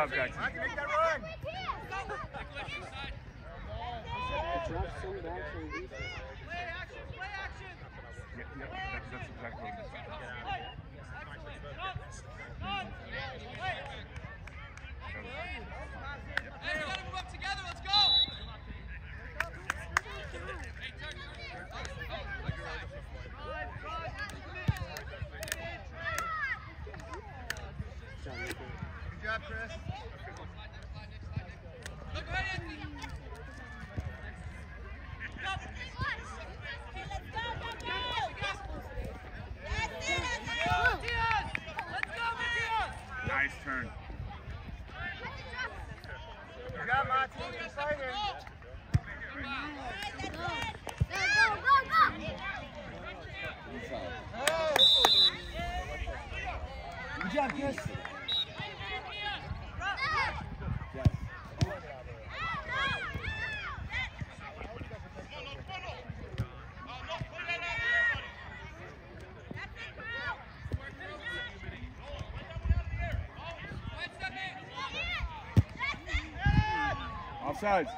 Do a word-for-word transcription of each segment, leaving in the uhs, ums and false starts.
job, Jackson. Make that run. It drops so back from defense. Play action, play action. Yeah, yeah, that's, that's exactly what it is. Hey, we gotta move up together, let's go! Good job, Chris. Look ahead, Anthony! Nice turn. Good job, Monty. Keep fighting. Good job, Chris. Offsides.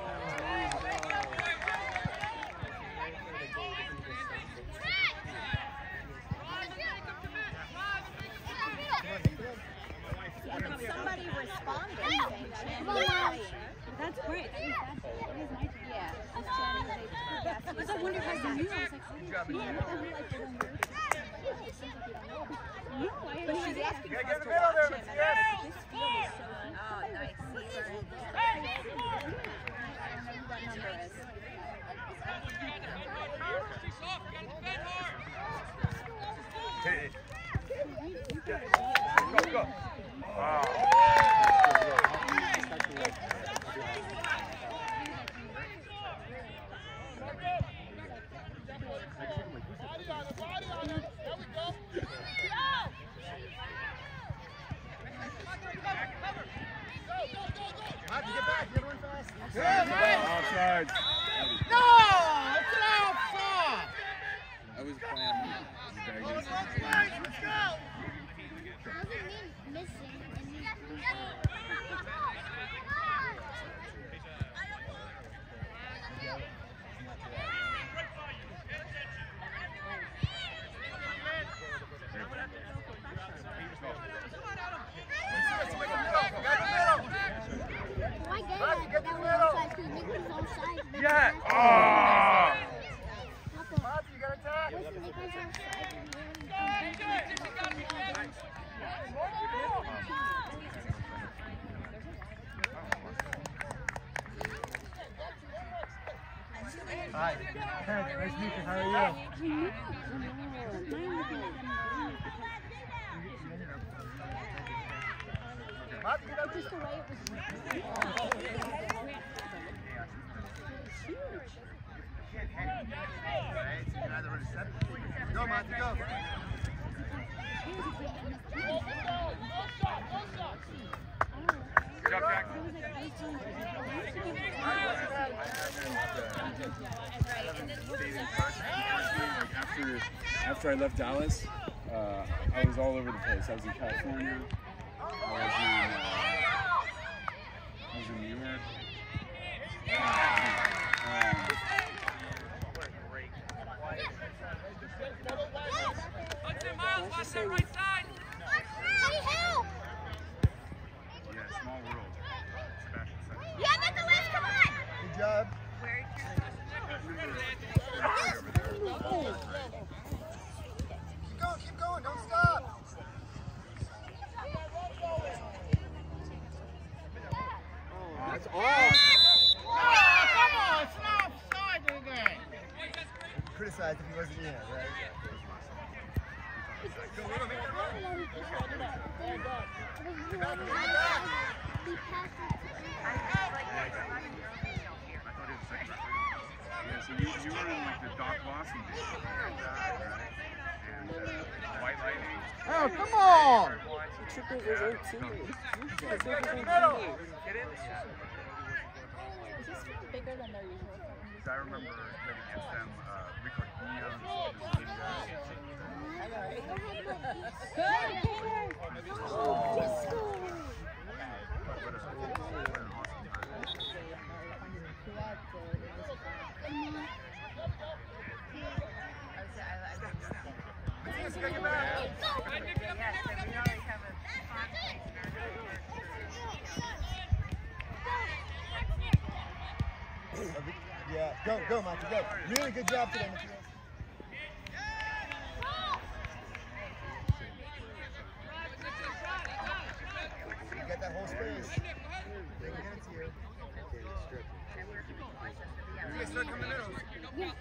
Somebody responded. That's great. That is that's that is nice. Yeah. I was chatting with a I was like, wonder if I knew. I was like, Good job, yeah, Anita. but then like, they don't hear it. It seems like you don't know. No, I But know. she's asking You for gotta us get in to the middle there, watch him. Matthias. This field is so fun. Oh, nice. See, we're in this. I don't know who that number is. She's off, you gotta defend hard! Hey, go, go. Wow. Monty, get back. You gotta run fast. Offsides. No! It's an outside. I was playing. Let's go. Yeah. Oh. Monty, you gotta attack. Hi. Nice to meet you. How are you? Monty, get up. Just the way it was. Go, Monty, go. Good job, Jack. After, after I left Dallas, uh, I was all over the place. I was in California. I was in, uh, I was in New York. Um, Hudson Miles, watch that right side! Yeah, small world. Sebastian said. Yeah, Nicholas, come on! Good job. Keep going, keep going, don't stop. oh, that's off. Come on, it's not offside today. Criticized if he wasn't in, right? Go, go, make that run. Get back, get back. Yeah, so you, you were in like the Doc Lawson days, right? And uh, White Lightning. Oh, come on. He tripped over his own teammate. He tripped over Back his in own the middle. teammate. Is this field bigger than their usual? I remember playing against them, uh, Rico Munoz, Good, Taylor. Oh, just score. what a, what an awesome time. Matthias, you gotta get back. Yeah, go, go, Mikey, go. Really good job today, Matthias. You got that whole space. They can get it to you. Matthias, start coming middle.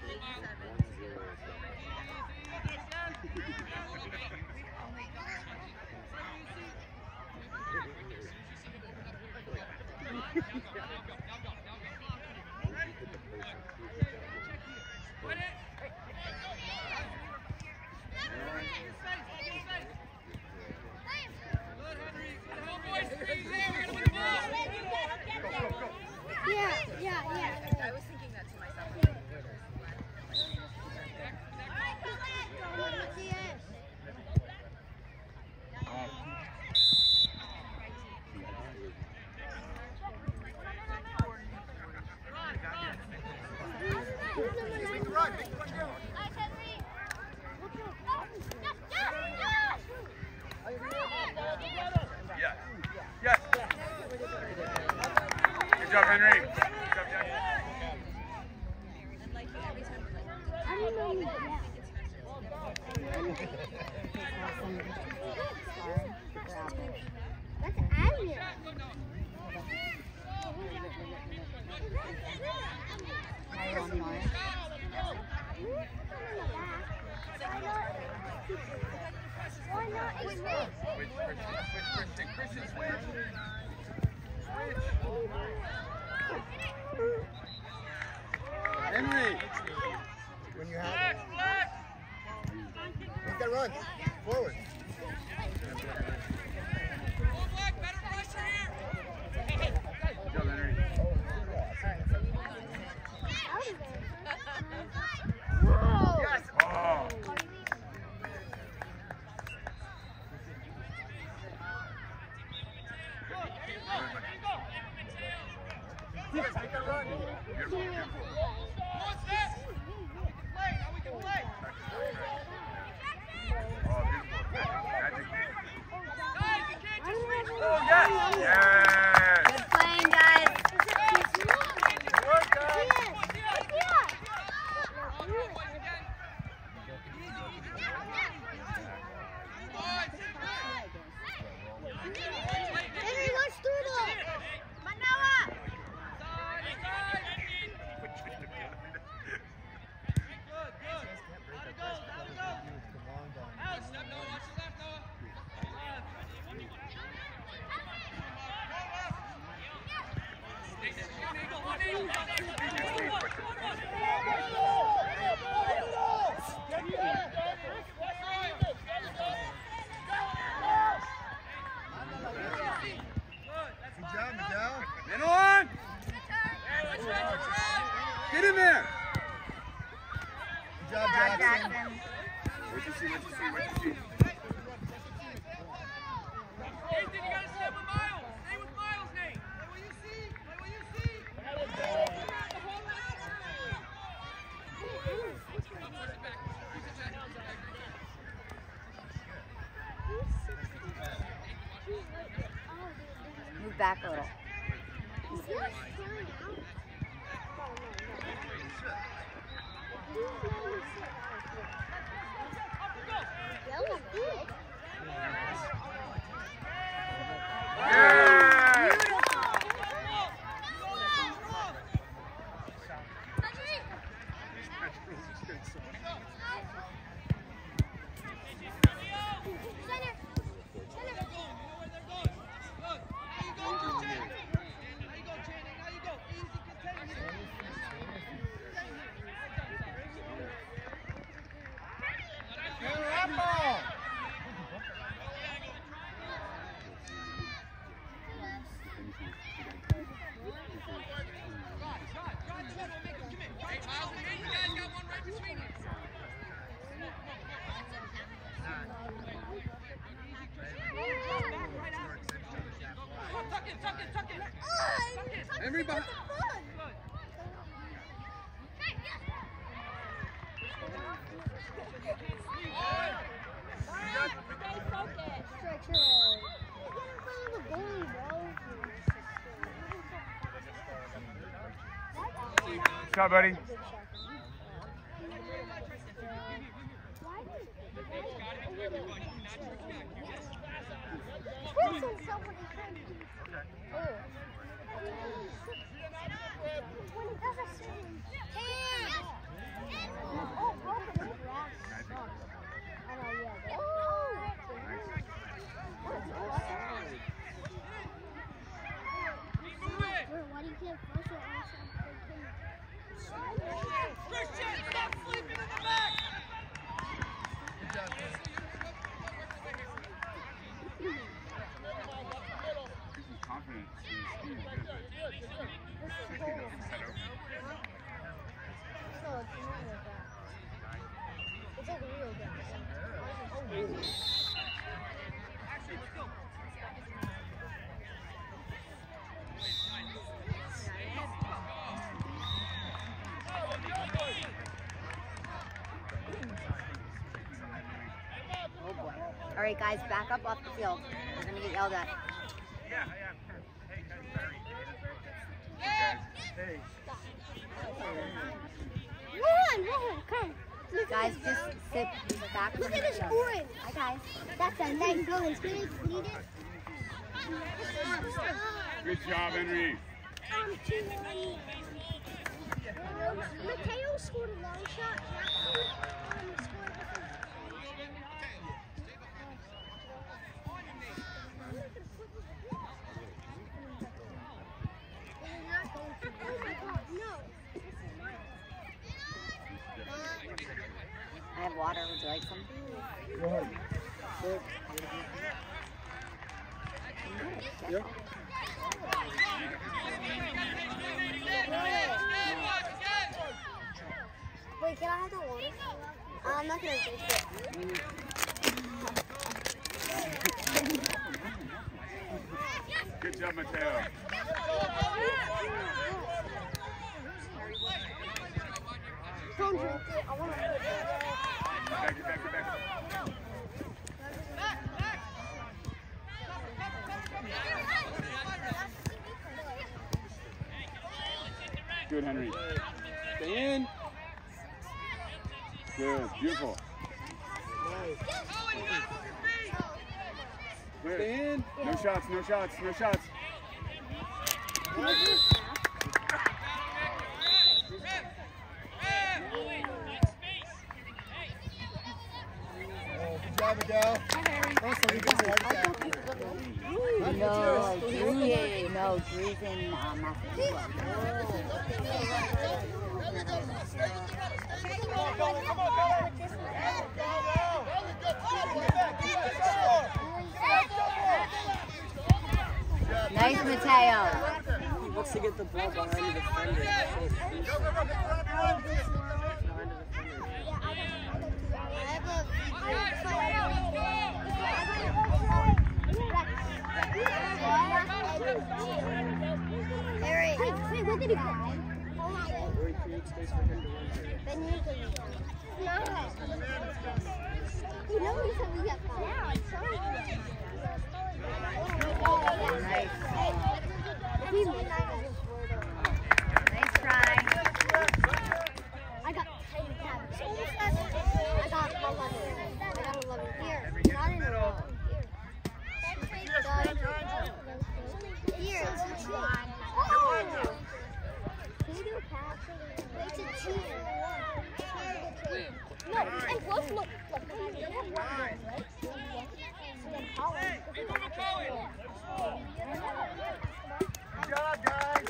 Yeah, yeah, yeah. I was thinking that to myself. Make the run, make the run go. Yes. Yes. Good job, Henry. Good job, Jackie. And like every time, I didn't know you did that. That's Adrian. Why not? It's me. Switch, Christian. Switch, Christian. Christian, switch. Henry. When you have it. Make that run. Forward. Better pressure here. Good job, Henry. Whoa. Yes. Oh. Yes, make that run. Beautiful, beautiful. What's this? Play. Now we can play. Oh, beautiful. Magic. Guys, you can't just reach. Oh, yes. Yes. good playing, guys. Good, guys. Henry, watch Doodle. Manoa. Good job, Miguel. Middle on. Get in there. Good job, Jackson. What you see? What you see? What you see? Nathan, you gotta stay with Miles. Stay with Miles, Nate. Play what you see. Play what you see. Move back a little. Yes. Good job, buddy. Christian, stop sleeping in the back! Christian's confident. His speed is good, but he doesn't set over. It's like a real gun. All right, guys, back up off the field. We're gonna get yelled at. Yeah, yeah. Hey, guys, Barry. Hey, guys. Hey. Run, run, come. Look Guys, at just sit back. Look from at the this field. orange. Hi, guys. That's a nice going. Can you lead it? Good job, Henry. Um, two, Mateo scored a long shot. Um, scored Oh my God, no. I have water. Would you like some? Go ahead. Yep. Wait, can I have the water? Uh, I'm not gonna drink it. Good job, Mateo. Don't drink it. I want to put it. Back, get back, get back. Good, Henry. Stay in. Good, beautiful. Good. Stay in. No shots, no shots, no shots. Good job, Adele. Also, we just like that. No, Dree. No, Dree's in uh, Massachusetts. Nice, Mateo. He wants to get the ball behind the defender. Harry, wait, what did he get? Where he creates space for him to run through. Then you can no. You know we said we got five. Yeah, I'm sorry. Nice. He midnight is just word over. Nice try. I got ten tabs. I got eleven. I got eleven here. Not in a row. Here. Here. Oh! Can you do a pass? It's a two. No, and plus, look, look. They have one more, right? So then Holland. Good job, guys.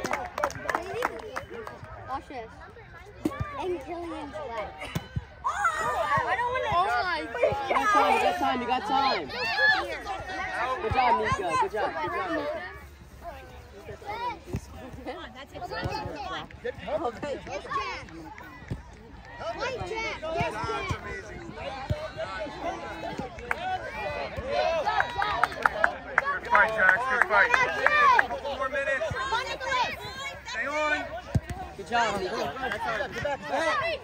Watch this. And Killian's leg. Oh, I don't want to. Oh my God. You got time, you got time, you got time. Good job, Mika. Good job, good job, Mika. Get covered. Yes, Jack. White Jack. Yes, Jack. Good fight, Jax. Good fight. Couple more minutes. Stay on. Good job, Mika. Get back, get back. Oh,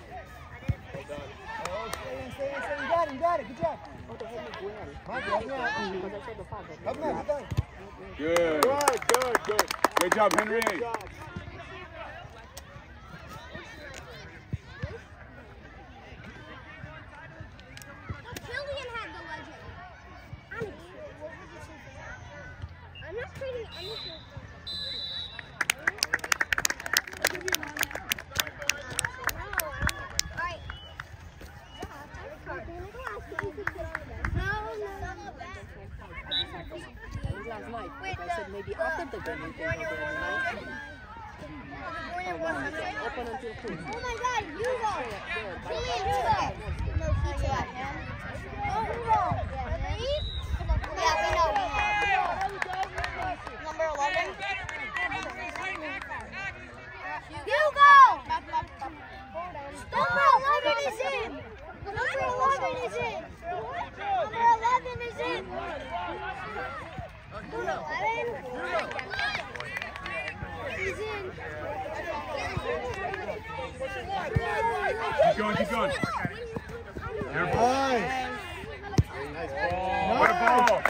stay in, stay in, stay in. You got it, you got it. Good job. Come on, help me out. Help me out, get done. Good. Good, good, good. Good job, Henry. Good job. Open until two. Oh my God, Hugo! Killian Hugo! No, he got him. Oh, Hugo! Yeah, we know, we know. Number eleven. Hugo! Number eleven is in! Number eleven is in! Number eleven is in! Number eleven? He's in. Keep going, keep going. Careful. Nice. What a ball.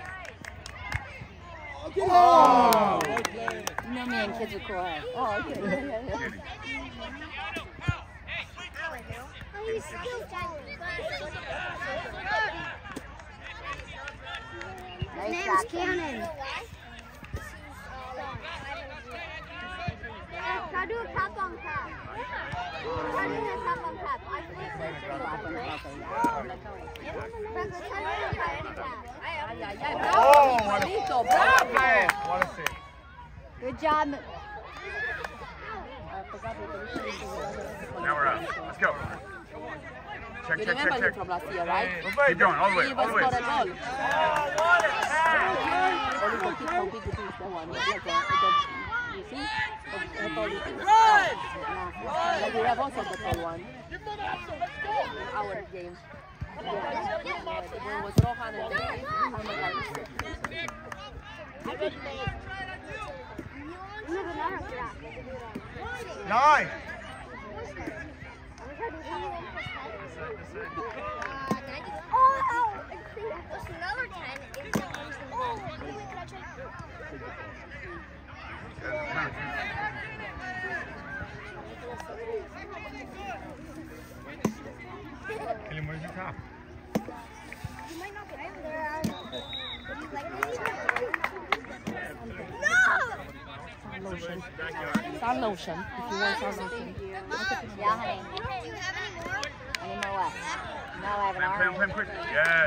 Oh. You know me and kids are cool. Oh, okay. Yeah, yeah, yeah. Kidding. Oh, he's still down. His name's Cannon. Try to do a tap on tap. Try to do a tap on tap. I think it's Oh, Bonito, bravo! what a save. Good job. Now we're up. Let's go. Check, You check, remember check, you check. from last year, right? Keep going, all the way, He all was the way. for a goal. Only for kids how big it is, that one. Like a, like a, you see? How tall it is. Run! Like we have also the tall one. In our game. Yeah. When was Rohan and oh my God. Nine. Oh, it's another ten. Oh, wait, can I try? Killian, where's your top? You might not get over there. Would you like this? No! Lotion. Sun lotion. If you want sun lotion. Yeah, honey. Do you have any more? Any more what? No, I have an Plan, plan, orange. plan quick. Yes.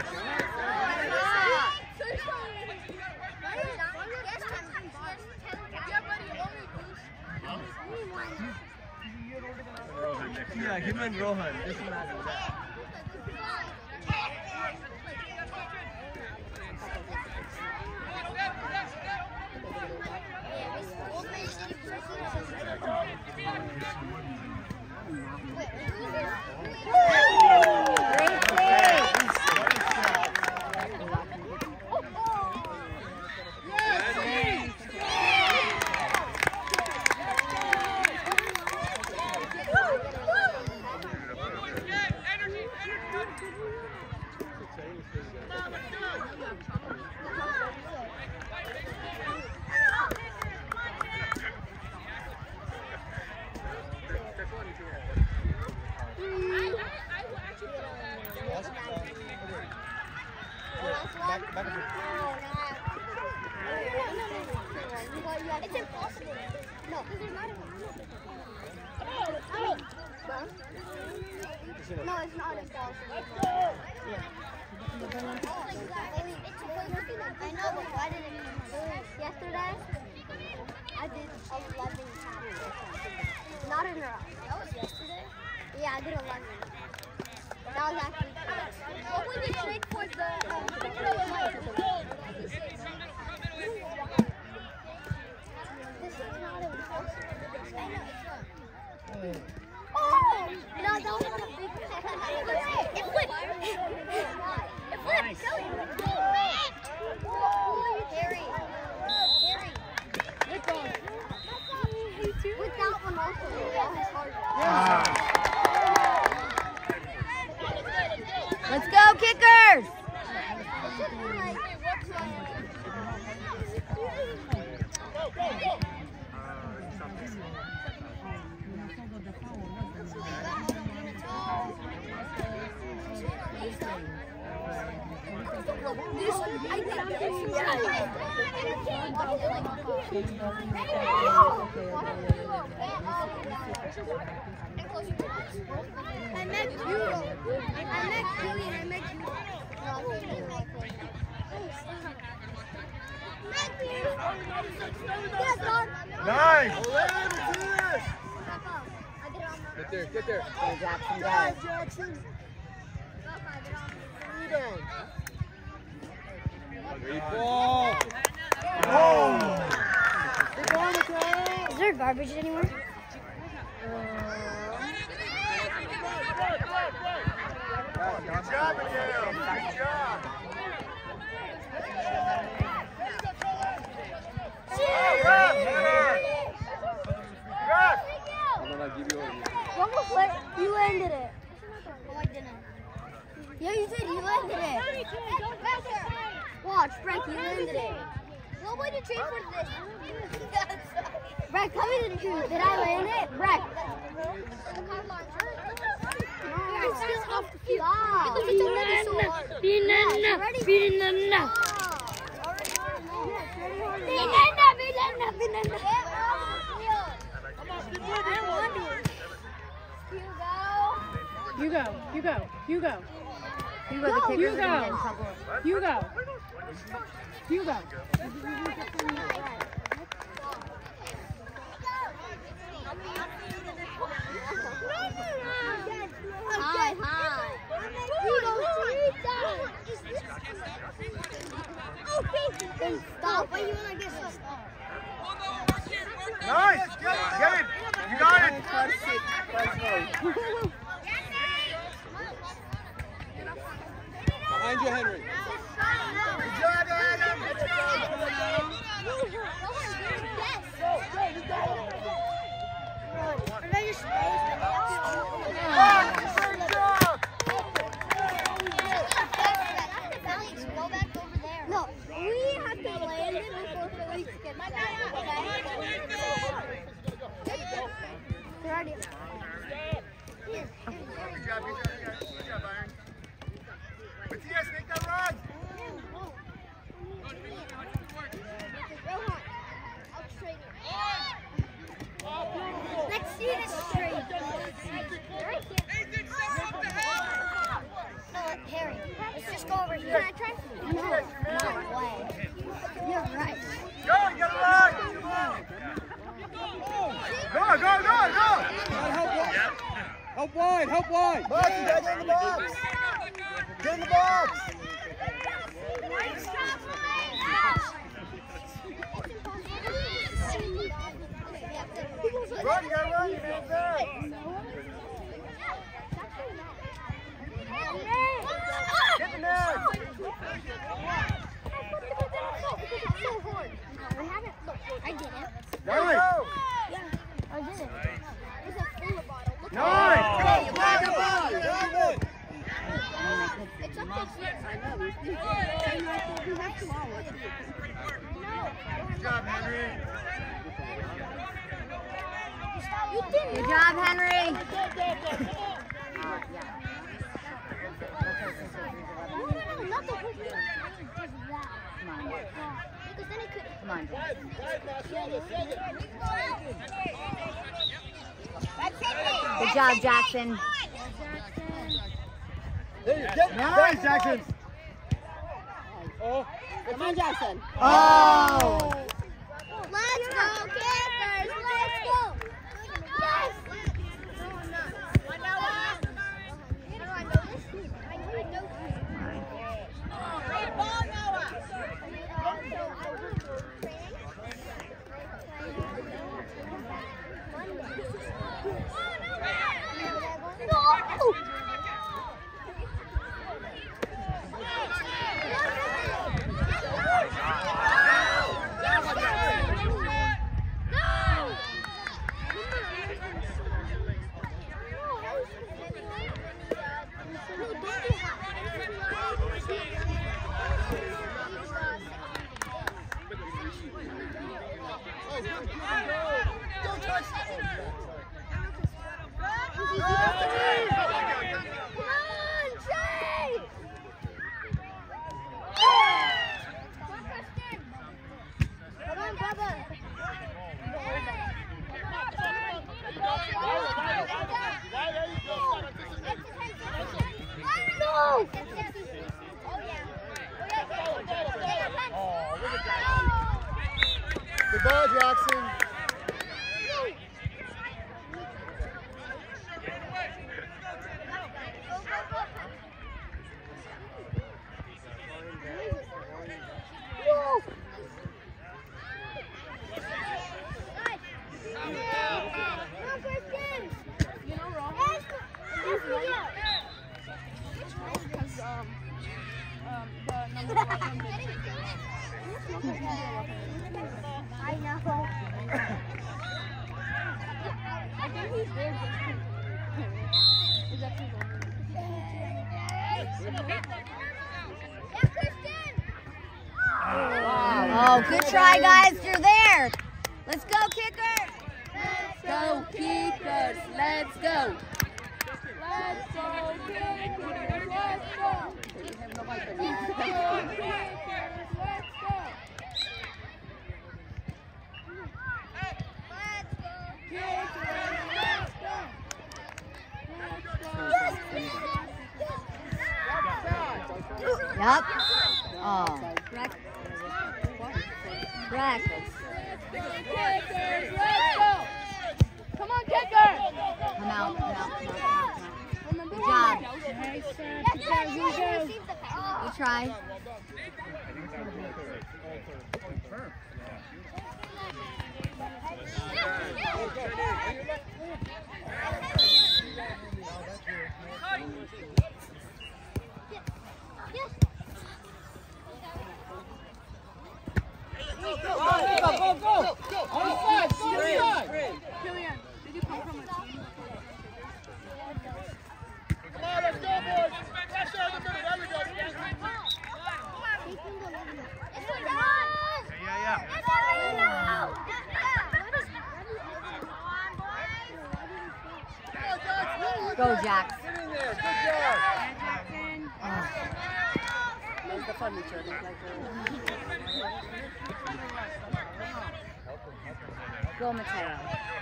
Rohan next year. Yeah, him and Rohan. Doesn't matter. It's impossible. No, because there's not enough. No, it's not impossible. I know, but why didn't you do it yesterday? I did eleven times. Not in a row. That was yesterday? Yeah, I did eleven. That was actually what was the trick for the um, this is not impossible. I know it's not. Oh! No, that was not a big it flipped! It flipped! Harry! Harry! With that one also, that was hard. Let's go, Kickers! This, I think this I met you. I met Julian. I met you. Nice. Get there, get there. Go, Jackson, go. Drive, Jackson. Rebound. Great ball. Oh. Good ball, McCall. Is there garbage anywhere? Good job, Miguel. Good job. Almost let you landed it. Oh, I didn't. Yeah, you did. You landed it. Watch, Frank, you landed it. No way to trade for this. Brett, tell me the truth. Did I land it? Brett. You're still off the field. Stop. Banana, banana. Banana, banana, banana. You go, you go, you go. You go, the kickers You are gonna get in go. trouble. You go. You go. Hi, hi. Stop. Why you wanna get stuck? Nice. Get it. Get it. You got it. Behind you, Henry. Good job, Adam. Good job. No, we have to land it before Felix gets back. They're already. Here. Good job, good job, good job, Byron. Matthias, make that run! Rohan, I'll straight it. Let's see this straight. No, Harry, let's just go over here. Can I try? No, no way. You're right. Go, you gotta run! Go, go, go, go! Help wide, help wide! Box, you gotta get in the box! Get in the box! Run, you gotta run, you gotta go! Get the net! I did it. Nice! Yeah, I did it. It's a full bottle. Look Nice! at Go, it. go, go! Good! It's up to Good job, Henry! You did Good job, Henry. No, no, no, not the first one. Just that. Come on. Because then it could. Come on. Good job, Jackson. There you go. Nice, Jackson! Oh! Come on, Jackson. Oh! Let's go, Panthers! Let's go! Yes! I know what? How do I know this? I know it knows this. Great ball, Noah! No! Oh, good try, guys. You're there. Let's go, kicker. Let's go, kickers. Let's go. Let's go, kickers. Let's go. We have no fight. Let's go, kickers. Let's go. Yep. Oh. Correct. Correct. Kickers, let's go. Come on, kicker. Come out. Come out. Come out. Come out. Good job. job. Nice, uh, Picard, here you go. Good try. Go, go, go, go, go! On the side, go on the side! Killian, did you come from a team? Come on, let's go, boys! Pressure in the middle, there we go! Yeah, yeah, Go, Jack. Get in there, good job! Oh. That's the furniture. Look like Go, Mateo.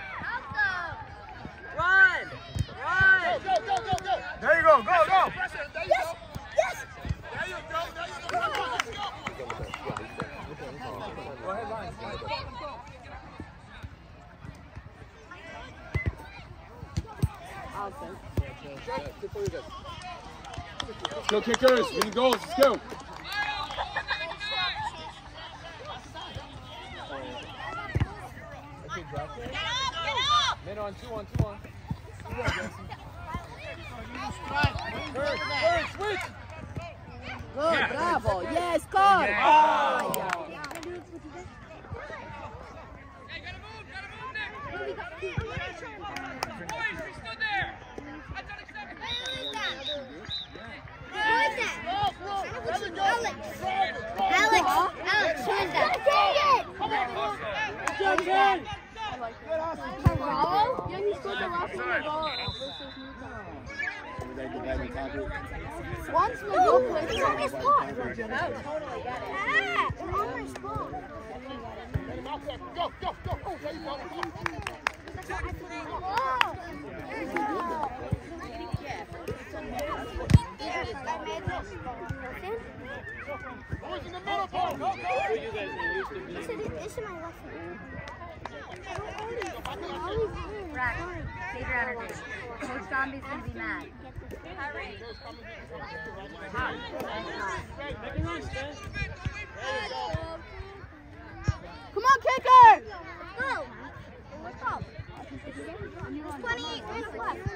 Run! Run! Go, go, go, go! There you go, go, go! Pressure, there you go! Yes! There you go, there you go! Let's go! Go ahead, Ryan. Let's go, kickers. Winning goals. Let's go. Mid on, two on, two on. Switch! Good, bravo. Yes, score. Yeah. Oh, yeah. Hey, gotta move, gotta move, Nick. Boys, we stood there. That's unacceptable. Who is that? Alex. Alex. Alex, who is that? Johnson. Bravo? Yeah, he scored the last one goal versus Newcastle. Once Miguel played It's on my spot. No, totally get it. Yeah, it's on my spot. Go, go, go! Oh, there you go! Oh, there you go. Yes, I made this. Who's in the middle, Paul? Go, go! This is, this is my left hand. Rack, save your energy. Coach Zombie's gonna be mad. Come on, kicker! Go. Let's go. twenty-eight minutes left.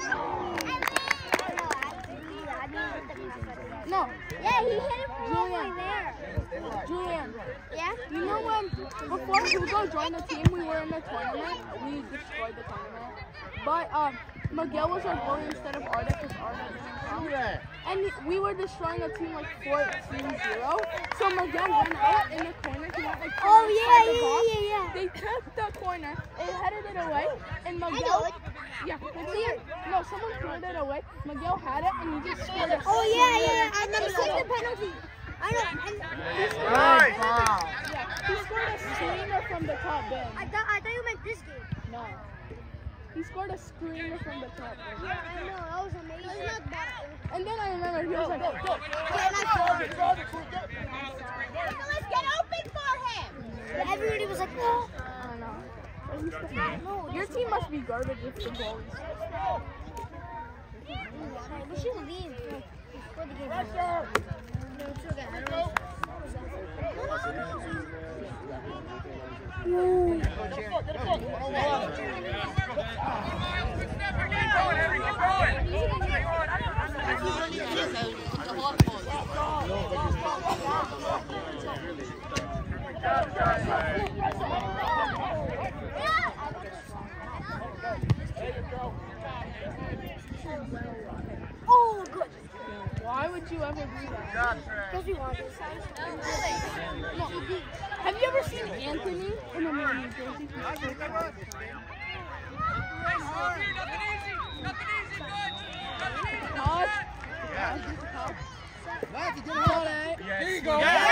No. Yeah, he hit it from all the way Julian. there. Julian, Yeah? you know when before Hugo joined the team, we were in the tournament. We destroyed the tournament. But um, Miguel was our goalie instead of Arda because Arda didn't come. And we were destroying a team like fourteen zero. So Miguel went out in the corner. He went like Oh, inside the yeah, box. yeah, yeah, yeah. They took the corner, they headed it away, and I know Miguel. it. Yeah, it's here. No, someone threw it away. Miguel had it, and he just scored a Oh, yeah, yeah. I remember taking the penalty. I know. And He scored, Good ball. yeah, he scored a screamer from the top bin. I thought, I thought you meant this game. No. He scored a screamer from the top bin. Yeah, I know. That was amazing. It was not bad. And then I remember he was like, Yeah, and I saw it. Let's get open for him. But everybody was like, oh. I don't know. No, Your team must be garbage if the goalies. we should leave for, for the game. No, it's okay. I don't Why would would you ever do that? Good job, Trey. Because we want this. No. Have you ever seen Anthony in a New Jersey? Nothing easy. Nothing easy, good. Nothing easy. Todd? Yeah. Todd? Matthew, get a hold of it. There you go. Yeah.